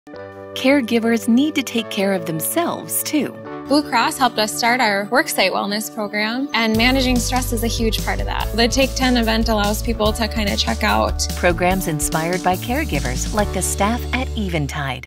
Caregivers need to take care of themselves, too. Blue Cross helped us start our Worksite wellness program, and managing stress is a huge part of that. The Take 10 event allows people to kind of check out Programs inspired by caregivers like the staff at Eventide.